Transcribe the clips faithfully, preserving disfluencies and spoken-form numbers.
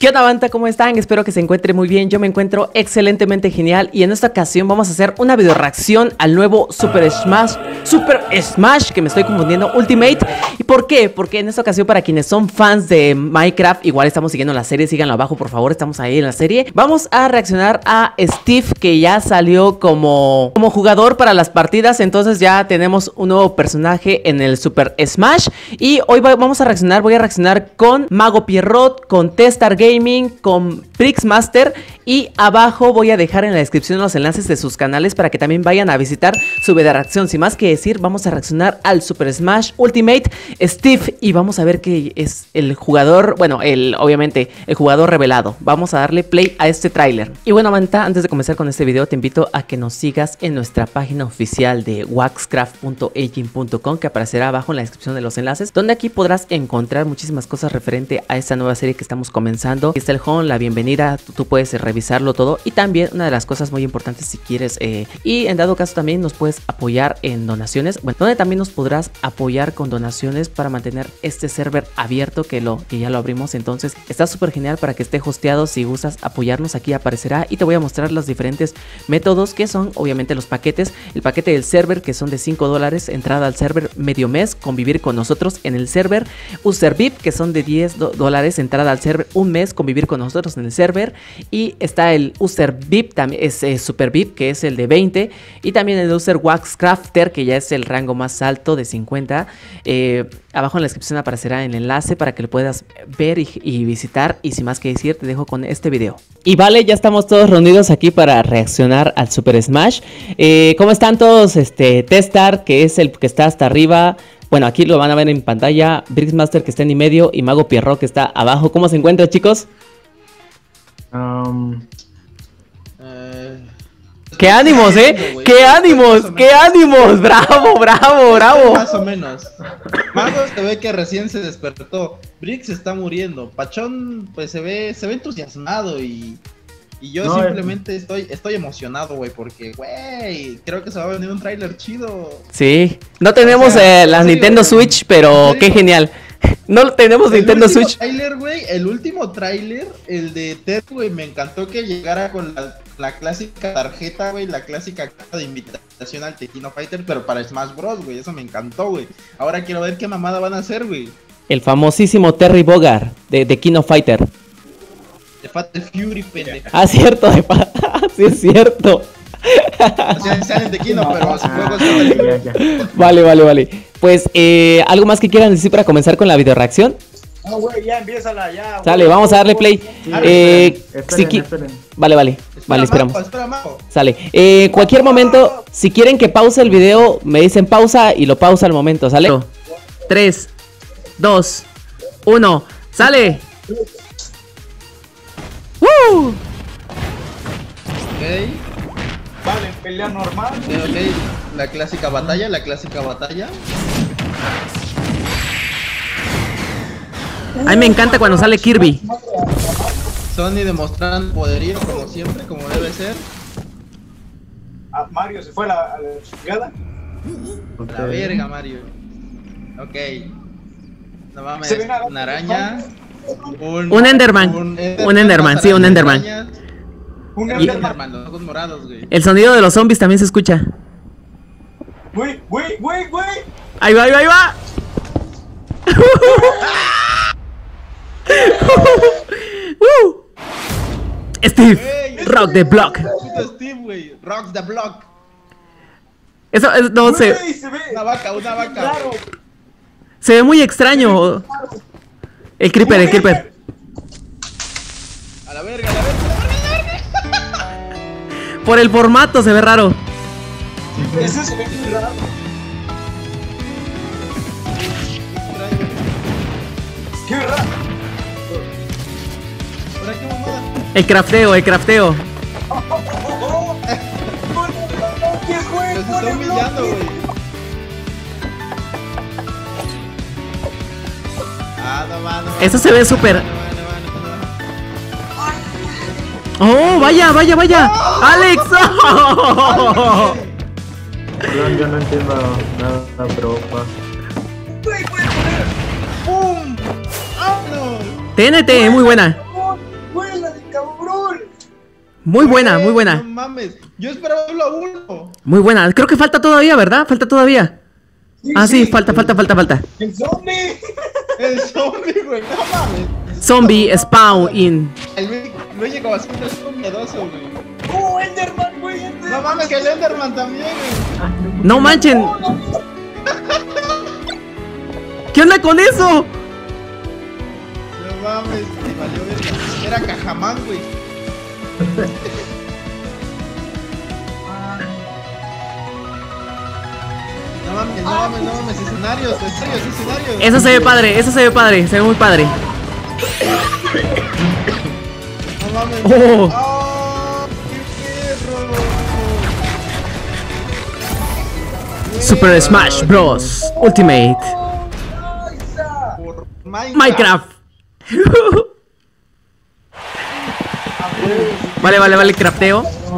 ¿Qué onda, banda? ¿Cómo están? Espero que se encuentre muy bien. Yo me encuentro excelentemente genial. Y en esta ocasión vamos a hacer una video reacción al nuevo Super Smash Super Smash, que me estoy confundiendo, Ultimate. ¿Y por qué? Porque en esta ocasión, para quienes son fans de Minecraft, igual estamos siguiendo la serie, síganlo abajo por favor, estamos ahí en la serie. Vamos a reaccionar a Steve, que ya salió como, como jugador para las partidas. Entonces ya tenemos un nuevo personaje en el Super Smash. Y hoy vamos a reaccionar, voy a reaccionar con Mago Pierrot, con T-Star Gaming, con Brixmaster. Y abajo voy a dejar en la descripción los enlaces de sus canales para que también vayan a visitar su video reacción. Sin más que decir, vamos a reaccionar al Super Smash Ultimate Steve. Y vamos a ver que es el jugador, bueno, el obviamente el jugador revelado. Vamos a darle play a este tráiler. Y bueno, manta, antes de comenzar con este video, te invito a que nos sigas en nuestra página oficial de waxcraft punto engine punto com, que aparecerá abajo en la descripción de los enlaces, donde aquí podrás encontrar muchísimas cosas referente a esta nueva serie que estamos comenzando. Aquí está el home, la bienvenida, tú, tú puedes revisarlo todo. Y también una de las cosas muy importantes, si quieres eh, y en dado caso también nos puedes apoyar en donaciones, bueno, donde también nos podrás apoyar con donaciones para mantener este server abierto, que lo que ya lo abrimos. Entonces está súper genial para que esté hosteado. Si gustas apoyarnos, aquí aparecerá y te voy a mostrar los diferentes métodos, que son obviamente los paquetes. El paquete del server, que son de cinco dólares, entrada al server medio mes, convivir con nosotros en el server. User V I P, que son de diez dólares, entrada al server un mes, convivir con nosotros en el server. Y está el User V I P, también es eh, Super V I P, que es el de veinte. Y también el User Waxcrafter, que ya es el rango más alto, de cincuenta. eh, Abajo en la descripción aparecerá el enlace para que lo puedas ver y, y visitar. Y sin más que decir, te dejo con este video. Y vale, ya estamos todos reunidos aquí para reaccionar al Super Smash. eh, ¿Cómo están todos? Este, T-Star, que es el que está hasta arriba. Bueno, aquí lo van a ver en pantalla. Brixmaster, que está en y medio. Y Mago Pierrot, que está abajo. ¿Cómo se encuentran, chicos? Um, eh, ¡Qué ánimos, eh! ¡Qué ánimos! ¡Qué ánimos! ¡Bravo, bravo, bravo! Más o menos. Magos se ve que recién se despertó. Brix está muriendo. Pachón, pues se ve, se ve entusiasmado y, y yo no, simplemente estoy, estoy emocionado, güey, porque, güey, creo que se va a venir un tráiler chido. Sí, no tenemos o sea, eh, la Nintendo serio, Switch, pero qué genial. No tenemos el Nintendo último Switch. Tráiler, güey, el último tráiler, el de Ted, güey, me encantó que llegara con la, la clásica tarjeta, güey, la clásica carta de invitación al Tekkino Fighter, pero para Smash Bros, güey, eso me encantó, güey. Ahora quiero ver qué mamada van a hacer, güey. El famosísimo Terry Bogard de, de King of Fighter. De Fatal Fury, pendeja. Ah, cierto, de pa... sí es cierto. O sea, salen de Tekkino, pero su juego es Fatal Fury. ya, ya. Vale, vale, vale. Pues, eh, ¿algo más que quieran decir para comenzar con la video reacción? No, güey, ya empiézala, ya. Sale, vamos a darle play. Sí, eh, esperen, si qui- esperen. Vale, vale, Espera, vale, esperamos. Mago, espera, Mago. Sale. Eh, cualquier momento, si quieren que pause el video, me dicen pausa y lo pausa al momento, ¿sale? tres, dos, uno, ¡sale! ¡Woo! Ok, Vale, pelea normal. ok, ok. La clásica batalla, la clásica batalla. A mí me encanta cuando sale Kirby. Sony demostrando poderío como siempre, como debe ser. Ah, Mario se fue a la, a la chingada. La Ok. verga, Mario. Ok. No mames, Se ve una- una araña. Un, Un Enderman. Un Enderman, más sí, un arañas, Enderman. arañas. Un Un Y- Enderman, los ojos morados, güey. El sonido de los zombies también se escucha. Güey, güey, güey, güey. Ahí va, ahí va, ahí va. Uh. Steve, Güey, rock the block. puto Steve, güey. Rocks the block. Eso, eso no sé. Güey, se ve. Una vaca, una vaca. Claro. Se ve muy extraño. El creeper, el creeper. A la verga, a la verga, a la verga. Por el formato se ve raro. Ese se ve claro. Qué raro. ¿Para qué mamada? El crafteo, el crafteo. Oh, oh, oh. ¿Qué güey? Los Pone está humillando, bloque. güey. Ah, no va, no va. Eso se ve súper. No va, no va, no va. Oh, vaya, vaya, vaya. Alex. Oh. Perdón, yo no entiendo nada, pero pasa. Güey, puede poner. ¡Pum! ¡Vámonos! T N T, muy buena. Muy buena, muy No buena. mames, yo esperaba solo a uno. Muy buena. Creo que falta todavía, ¿verdad? Falta todavía. Sí, Ah, sí, sí. falta, falta, falta, falta. ¡El zombie! El zombie, güey, no mames. Zombie spawn in. El Luigi, Luigi como siempre es un miedoso, güey. ¡Oh, Enderman, güey! Enderman. No mames, que el Enderman también, güey. No manchen. ¿Qué onda con eso? No mames, me valió verga. Era Cajamán, güey. No mames, no mames, no mames, escenarios, escenarios, escenarios. Eso se ve padre, eso se ve padre, se ve muy padre. No mames. Oh. ¡Oh, qué perro! Super Smash Bros. Ultimate. Por Minecraft. Minecraft. Vale, vale, vale, crafteo. Uf,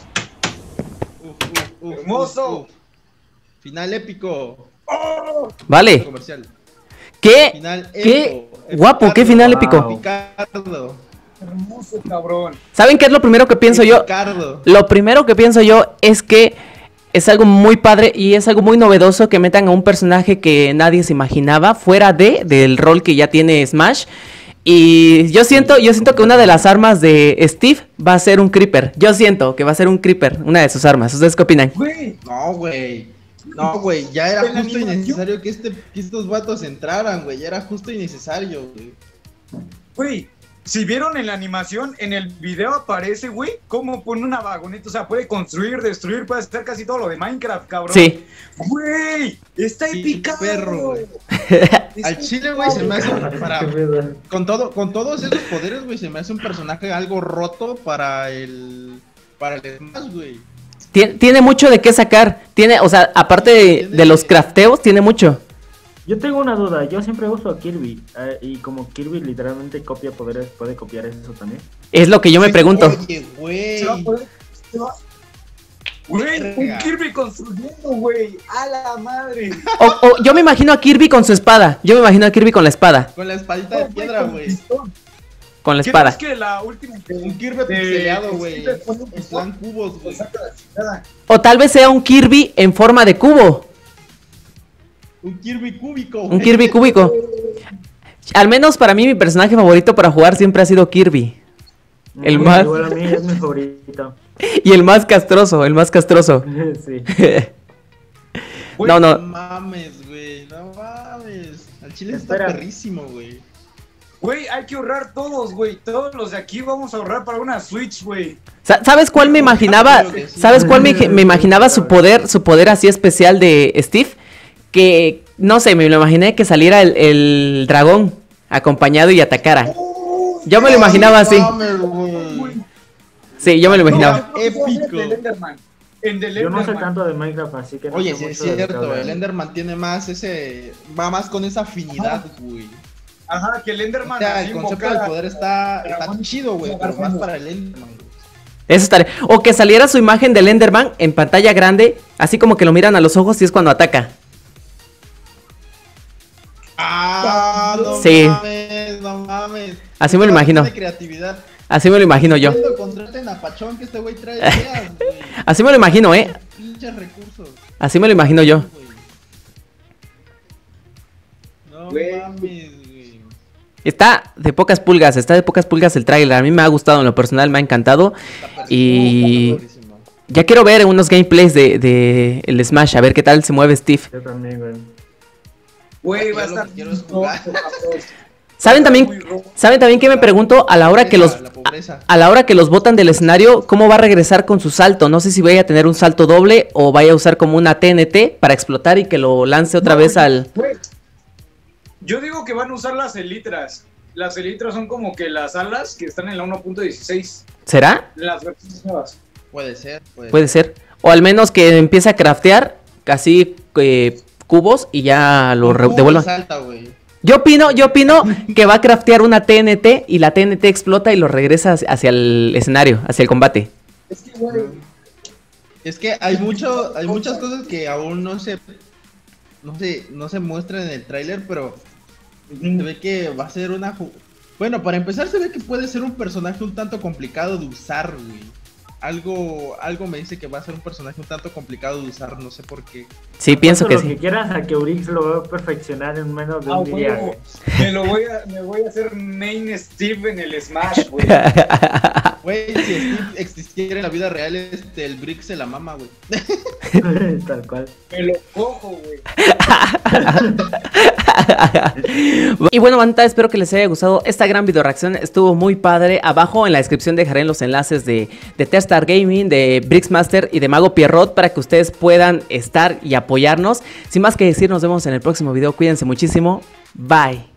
uf, uf, Hermoso. uf, uf. Final épico. Vale. Comercial. ¿Qué? Final ¿Qué? épico. Guapo, qué final Wow. épico. Picardo. Hermoso, cabrón. ¿Saben qué es lo primero que pienso yo? Picardo. Lo primero que pienso yo es que es algo muy padre y es algo muy novedoso que metan a un personaje que nadie se imaginaba fuera de del rol que ya tiene Smash. Y yo siento, yo siento que una de las armas de Steve va a ser un creeper. Yo siento que va a ser un creeper, una de sus armas. ¿Ustedes qué opinan? Güey, No, güey. No, güey. Ya era En la justo y animación. necesario que, este, que estos vatos entraran, güey. Ya era justo y necesario, güey. güey. Si vieron en la animación, en el video aparece, güey, cómo pone una vagoneta. O sea, puede construir, destruir, puede hacer casi todo lo de Minecraft, cabrón. Sí. Güey, está Sí, épica. perro, güey. Está Al chile, güey, se me hace para... Qué pedo. Con, todo, con todos esos poderes, güey, se me hace un personaje algo roto para el... Para el Smash, güey. Tiene, tiene mucho de qué sacar. Tiene, o sea, aparte de, de los crafteos, tiene mucho. Yo tengo una duda, yo siempre uso a Kirby eh, y como Kirby literalmente copia poderes, ¿puede copiar eso también? Es lo que yo me pregunto. Oye, güey. Se va a poder. Se va. Güey, un Verga. Kirby construyendo, güey. A la madre. O, o yo me imagino a Kirby con su espada. Yo me imagino a Kirby con la espada. Con la espadita de piedra, Con güey. pistón. Con la ¿Qué espada. más que la última? Un Kirby de- pixeleado, güey. sí, le pone un En pistón, plan cubos, lo güey. saca la chingada. O tal vez sea un Kirby en forma de cubo. Un Kirby cúbico, Un güey. Kirby cúbico. Al menos para mí mi personaje favorito para jugar siempre ha sido Kirby. El Mm, más- Igual a mí es mi favorito. Y el más castroso, el más castroso. Sí. Güey, No, No no. mames, güey. No mames. Al chile está Espera. perrísimo, güey. Güey, hay que ahorrar todos, güey. Todos los de aquí vamos a ahorrar para una Switch, güey. Sa- ¿Sabes cuál me imaginaba? ¿Sabes cuál me, me imaginaba su poder, su poder así especial de Steve? Que, no sé, me lo imaginé que saliera el, el dragón acompañado y atacara. Yo me lo imaginaba así. No mames, güey. Sí, yo me lo imaginaba. No, épico. En Enderman. En The Yo no sé Enderman. tanto de Minecraft, así que no Oye, sé sí es mucho de lo que cierto, hablan. el Enderman tiene más ese... Va más con esa afinidad, güey. Ajá, que el O Enderman. sea, así el concepto invocara- del poder está, está dragón. chido, güey, pero más para el Enderman, güey. Eso estaría. O que saliera su imagen del Enderman en pantalla grande, así como que lo miran a los ojos y es cuando ataca. Ah, no Sí. mames, no mames. Así me lo imagino. De creatividad. Así me lo imagino yo. Viendo, contraten a Pachón que este güey trae ideas, güey. Así me lo imagino, ¿eh? Pinches recursos. Así me lo imagino yo. güey. No Güey. mames, güey. Está de pocas pulgas, está de pocas pulgas el tráiler. A mí me ha gustado, en lo personal me ha encantado. Está perrísimo, Y está perrísimo. ya quiero ver unos gameplays de, de el Smash, a ver qué tal se mueve Steve. Yo también, güey. Güey, va a Yo lo estar. que quiero es jugar. ¿Saben también, Muy rojo. ¿saben también que me pregunto a la hora que los La pobreza. a la hora que los botan del escenario, cómo va a regresar con su salto? No sé si vaya a tener un salto doble o vaya a usar como una T N T para explotar y que lo lance otra No, vez al... güey. Yo digo que van a usar las elitras. Las elitras son como que las alas que están en la uno punto dieciséis. ¿Será? Las versiones nuevas. Puede ser, puede, Puede ser. O al menos que empiece a craftear casi eh, cubos y ya lo re- Uh, devuelva. salta, güey. Yo opino, yo opino que va a craftear una T N T y la T N T explota y lo regresa hacia- hacia el escenario, hacia el combate. Es que, güey. Es que hay mucho, hay muchas cosas que aún no se, no se, no se muestran en el tráiler, pero se ve que va a ser una, ju- Bueno, para empezar se ve que puede ser un personaje un tanto complicado de usar, güey. Algo, algo me dice que va a ser un personaje un tanto complicado de usar, no sé por qué. Sí, pienso que lo sí. Lo que quieras a que Urix lo va a perfeccionar en menos de Ah, un día. güey, me lo voy a, me voy a hacer main Steve en el Smash, güey. Güey, si Steve existiera en la vida real, este, el Brick se la mama, güey. Tal cual. Me lo cojo, güey. Y bueno, banda, espero que les haya gustado esta gran video reacción. Estuvo muy padre. Abajo en la descripción dejaré los enlaces de, de Testar Gaming, de Brixmaster y de Mago Pierrot para que ustedes puedan estar y apoyarnos. Sin más que decir, nos vemos en el próximo video. Cuídense muchísimo. Bye.